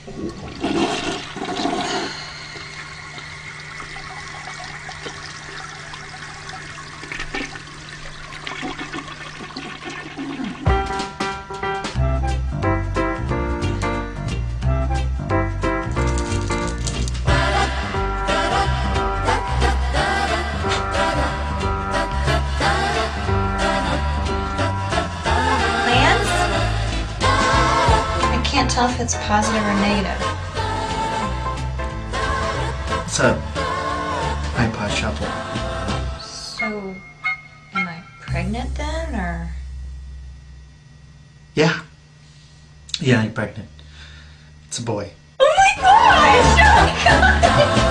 I can't tell if it's positive or negative. It's a iPod Shuffle. So, am I pregnant then, or? Yeah. Yeah, you're pregnant. It's a boy. Oh my gosh! Oh my god!